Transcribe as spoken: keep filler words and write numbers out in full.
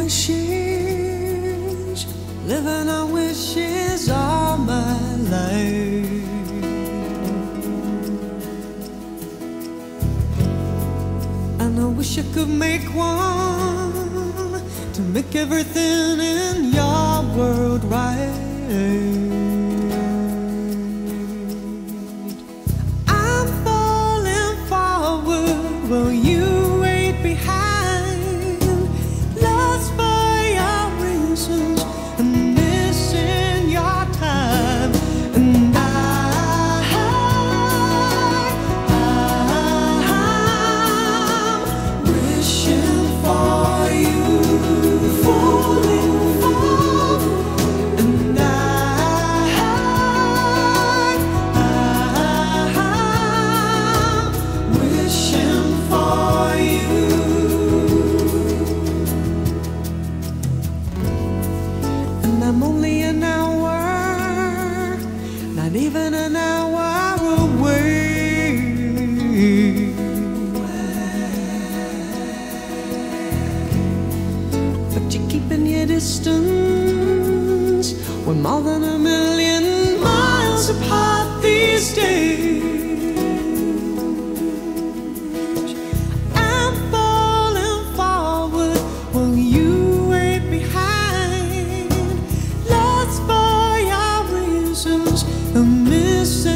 wishes, living on wishes all my life. And I wish I could make one to make everything in your world right. I'm falling forward while you wait behind, lost by your reasons and missing your time. And I, I'm wishing for you, falling forward. And I, I'm wishing for you. And I'm only an hour, not even an hour away. But you're keeping your distance. We're more than a million miles apart these days. I'm falling forward while you wait behind, lost by your reasons and missing